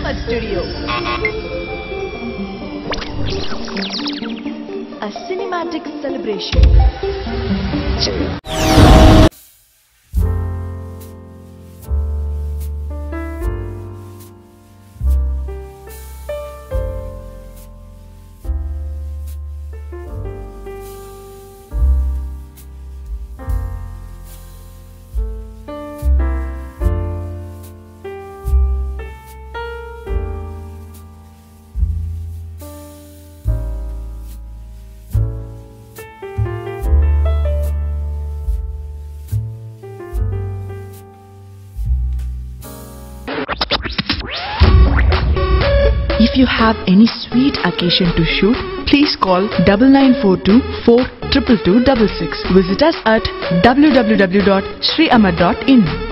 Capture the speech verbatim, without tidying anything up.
Ahmad Studio. A cinematic celebration. If you have any sweet occasion to shoot, please call double nine four two four two two two six six. Visit us at w w w dot sri amar dot in.